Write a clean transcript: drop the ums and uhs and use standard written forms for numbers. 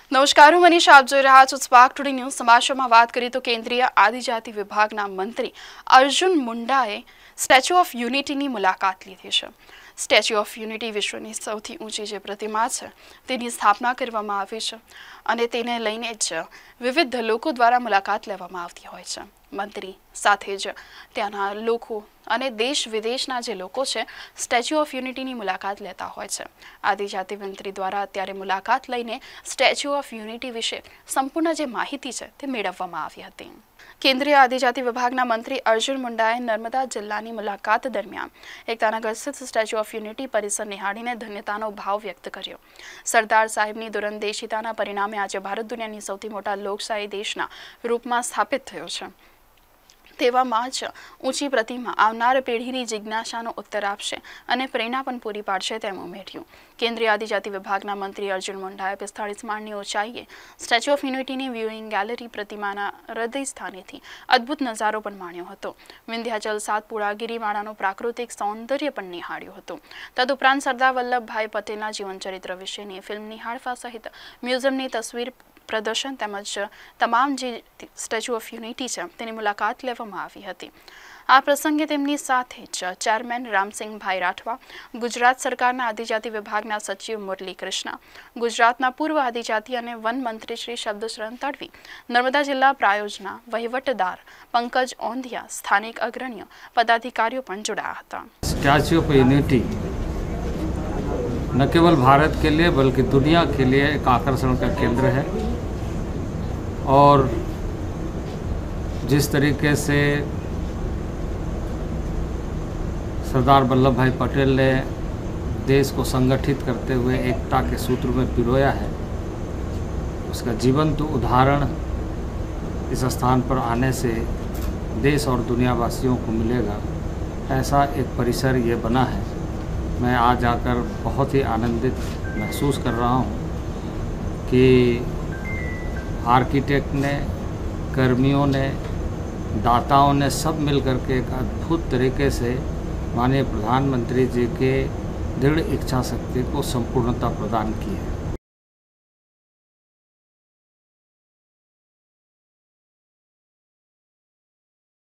નમસ્કાર, હું મનીષા, આપ જોઈ રહ્યા છો સ્પાર્ક ટુડે ન્યૂઝ. સમાચારમાં વાત કરીએ તો કેન્દ્રીય આદિજાતિ વિભાગના મંત્રી અર્જુન મુંડાએ સ્ટેચ્યુ ઓફ યુનિટીની મુલાકાત લીધી છે. સ્ટેચ્યુ ઓફ યુનિટી વિશ્વની સૌથી ઊંચી જે પ્રતિમા છે તેની સ્થાપના કરવામાં આવી છે અને તેને લઈને જ વિવિધ લોકો દ્વારા મુલાકાત લેવામાં આવતી હોય છે. મંત્રી સાથે જ ત્યાંના લોકો અને દેશ વિદેશના જે લોકો છે સ્ટેચ્યુ ઓફ યુનિટીની મુલાકાત લેતા હોય છે. આદિજાતિ મંત્રી દ્વારા અત્યારે મુલાકાત લઈને સ્ટેચ્યુ ઓફ યુનિટી વિશે સંપૂર્ણ જે માહિતી છે તે મેળવવામાં આવી હતી. કેન્દ્રીય આદિજાતિ વિભાગના મંત્રી અર્જુન મુંડાએ નર્મદા જિલ્લાની મુલાકાત દરમિયાન એકતાનગર સ્થિત સ્ટેચ્યુ ઓફ યુનિટી પરિસર નિહાળીને ધન્યતાનો ભાવ વ્યક્ત કર્યો. સરદાર સાહેબની દૂરંદેશિતાના પરિણામે આજે ભારત દુનિયાની સૌથી મોટા લોકશાહી દેશના રૂપમાં સ્થાપિત થયો છે. તેવામાં જ ઊંચી પ્રતિમા આવનાર પેઢીની જિજ્ઞાસાનો ઉત્તર આપશે અને પ્રેરણા પણ પૂરી પાડશે તેમ ઉમેર્યું. કેન્દ્રીય આદિજાતિ વિભાગના મંત્રી અર્જુન મુંડાએ 45 માળની ઊંચાઈએ સ્ટેચ્યુ ઓફ યુનિટીની વ્યુઇંગ ગેલેરી પ્રતિમાના હૃદય સ્થાનેથી અદ્ભુત નજારો પણ માણ્યો હતો. વિંધ્યાચલ સાતપુડા ગિરિમાળાનું પ્રાકૃતિક સૌંદર્ય પણ નિહાળ્યું હતું. તદુપરાંત સરદાર વલ્લભભાઈ પટેલના જીવનચરિત્ર વિશેની ફિલ્મ નિહાળવા સહિત મ્યુઝિયમની તસવીર પ્રદર્શન તેમજ તમામ જે સ્ટેચ્યુ ઓફ યુનિટી છે તેની મુલાકાત લેવામાં આવી હતી. આ પ્રસંગે તેમની સાથે જ ચેરમેન રામસિંહભાઈ રાઠવા, ગુજરાત સરકારના આદિજાતિ વિભાગના સચિવ મુરલી કૃષ્ણા, ગુજરાતના પૂર્વ આદિજાતિ અને વન મંત્રી શ્રી શબ્દશરણ તડવી, નર્મદા જિલ્લા પ્રાયોજના વહીવટદાર પંકજ ઓંધિયા, સ્થાનિક અગ્રણીઓ પદાધિકારીઓ પણ જોડાયા હતા. स्टैच्यू ऑफ यूनिटी न केवल भारत के लिए बल्कि दुनिया के लिए एक आकर्षण का केंद्र है और जिस तरीके से सरदार वल्लभ भाई पटेल ने देश को संगठित करते हुए एकता के सूत्र में पिरोया है, उसका जीवंत उदाहरण इस स्थान पर आने से देश और दुनियावासियों को मिलेगा. ऐसा एक परिसर ये बना है. मैं आज आकर बहुत ही आनंदित महसूस कर रहा हूँ कि आर्किटेक्ट ने, कर्मियों ने, दाताओं ने सब मिलकर के एक अद्भुत तरीके से माननीय प्रधानमंत्री जी के दृढ़ इच्छा शक्ति को संपूर्णता प्रदान की है.